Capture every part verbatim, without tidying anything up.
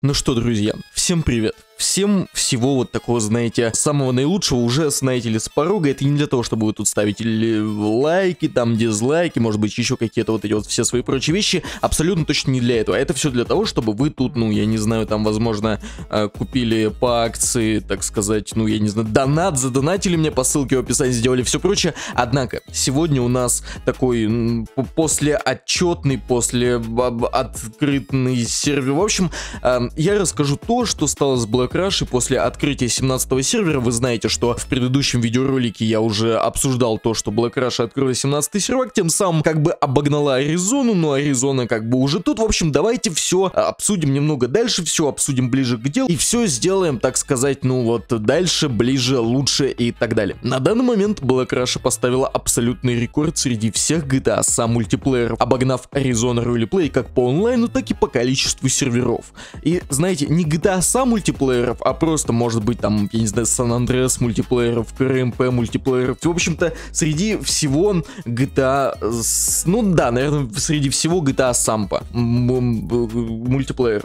Ну что, друзья, всем привет. Всем всего вот такого, знаете, самого наилучшего уже, знаете ли, с порога. Это не для того, чтобы вы тут ставите лайки, там, дизлайки, может быть, еще какие-то вот эти вот все свои прочие вещи. Абсолютно точно не для этого. Это все для того, чтобы вы тут, ну, я не знаю, там, возможно, купили по акции, так сказать, ну, я не знаю, донат, задонатили мне по ссылке в описании, сделали все прочее. Однако, сегодня у нас такой послеотчетный, после открытый сервер. В общем, я расскажу то, что стало с Black Rush после открытия семнадцатого сервера. Вы знаете, что в предыдущем видеоролике я уже обсуждал то, что Black Rush открыла семнадцатый сервак, тем самым как бы обогнала Аризону, но Аризона как бы уже тут. В общем, давайте все обсудим немного дальше, все обсудим ближе к делу и все сделаем, так сказать, ну вот дальше, ближе, лучше и так далее. На данный момент Black Rush поставила абсолютный рекорд среди всех джи ти эй сам мультиплееров, обогнав Arizona Roleplay как по онлайну, так и по количеству серверов. И знаете, не джи ти эй сам мультиплееров, а просто может быть там, я не знаю, San Andreas мультиплееров, КРМП мультиплееров. В общем-то, среди всего джи ти эй, ну да, наверное, среди всего джи ти эй сампа мультиплееров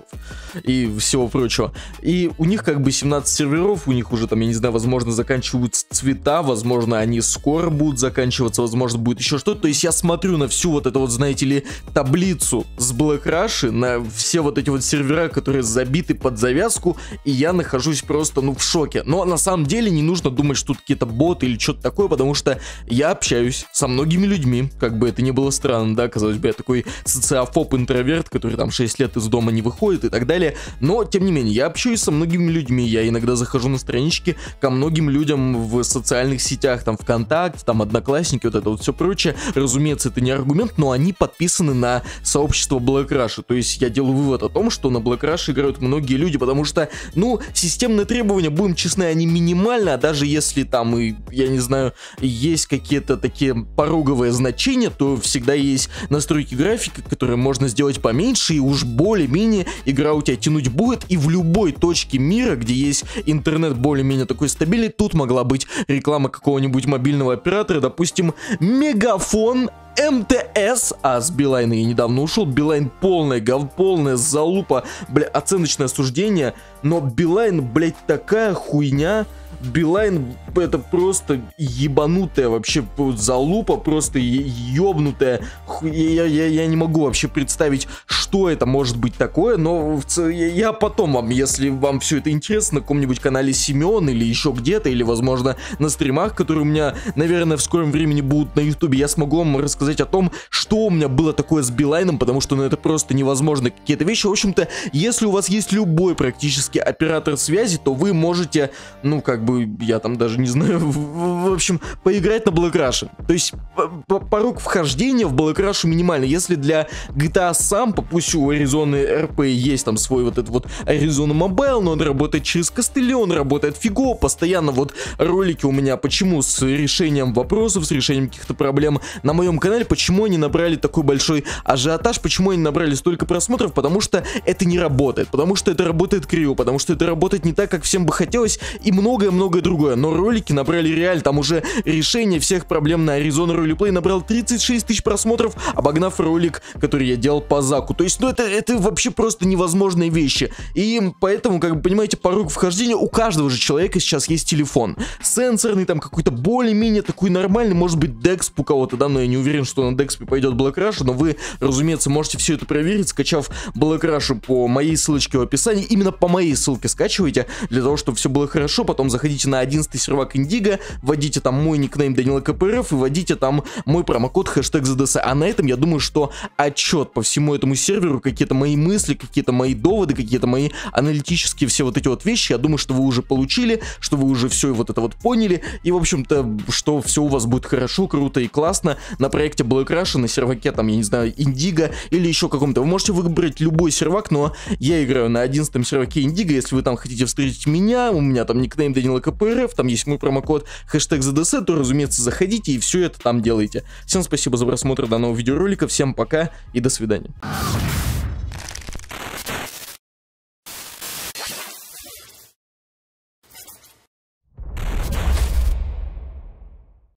и всего прочего. И у них как бы семнадцать серверов, у них уже там, я не знаю, возможно, заканчиваются цвета, возможно, они скоро будут заканчиваться, возможно, будет еще что-то. То есть я смотрю на всю вот эту вот, знаете ли, таблицу с Black Rush, на все вот эти вот сервера, которые забиты под завязку, и я нахожусь просто, ну, в шоке. Но на самом деле не нужно думать, что тут какие-то боты или что-то такое, потому что я общаюсь со многими людьми, как бы это ни было странно, да, казалось бы, я такой социофоб-интроверт, который там шесть лет из дома не выходит и так далее, но, тем не менее, я общаюсь со многими людьми, я иногда захожу на странички ко многим людям в социальных сетях, там, ВКонтакте, там, Одноклассники, вот это вот все прочее. Разумеется, это не аргумент, но они подписаны на сообщество Black Rush, то есть я делаю вывод о том, что на Black Rush играют многие люди, потому что, ну, системные требования, будем честны, они минимальны, а даже если там, и, я не знаю, есть какие-то такие пороговые значения, то всегда есть настройки графики, которые можно сделать поменьше, и уж более-менее игра у тебя тянуть будет, и в любой точке мира, где есть интернет более-менее такой стабильный, тут могла быть реклама какого-нибудь мобильного оператора, допустим, Мегафон, эм тэ эс, а с Билайна я недавно ушел, Билайн полная, гов, полная залупа, бля, оценочное суждение, но Билайн, блять, такая хуйня, Билайн это просто ебанутая вообще залупа, просто ебнутая, я, я, я не могу вообще представить, что это может быть такое, но я потом вам, если вам все это интересно, на каком-нибудь канале Семен или еще где-то, или возможно на стримах, которые у меня, наверное, в скором времени будут на ютубе, я смогу вам рассказать о том, что у меня было такое с Билайном, потому что, ну, это просто невозможно какие-то вещи. В общем-то, если у вас есть любой практически оператор связи, то вы можете, ну, как бы, я там даже не знаю, в, в общем, поиграть на Black Rush. То есть, порог вхождения в Black Rush минимальный. Если для джи ти эй сам, пусть у Arizona эр пи есть там свой вот этот вот Arizona Mobile, но он работает через костыли, он работает фигово, постоянно вот ролики у меня, почему с решением вопросов, с решением каких-то проблем на моем канале, почему они набрали такой большой ажиотаж, почему они набрали столько просмотров, потому что это не работает, потому что это работает криво, потому что это работает не так, как всем бы хотелось, и многое-многое другое, но ролики набрали реально, там уже решение всех проблем на Arizona Roleplay набрал тридцать шесть тысяч просмотров, обогнав ролик, который я делал по Заку, то есть, ну это, это вообще просто невозможные вещи, и поэтому, как бы, понимаете, порог вхождения у каждого же человека сейчас есть телефон, сенсорный, там какой-то более-менее такой нормальный, может быть, Dexp у кого-то, да, но я не уверен, что на Dexp пойдет Black Rush, но вы, разумеется, можете все это проверить, скачав Black Rush по моей ссылочке в описании, именно по моей ссылке скачивайте, для того, чтобы все было хорошо, потом заходите на одиннадцатый сервак Индиго, вводите там мой никнейм Данила КПРФ и вводите там мой промокод хэштег зэ дэ эс, а на этом, я думаю, что отчет по всему этому серверу, какие-то мои мысли, какие-то мои доводы, какие-то мои аналитические все вот эти вот вещи, я думаю, что вы уже получили, что вы уже все вот это вот поняли, и, в общем-то, что все у вас будет хорошо, круто и классно на проекте Black Rush, на серваке, там, я не знаю, Индиго или еще каком-то. Вы можете выбрать любой сервак, но я играю на одиннадцатом серваке Индиго, если вы там хотите встретить меня, у меня там никнейм Данила КПРФ, там есть мой промокод хэштег зэ дэ эс, то, разумеется, заходите и все это там делайте. Всем спасибо за просмотр данного видеоролика, всем пока и до свидания.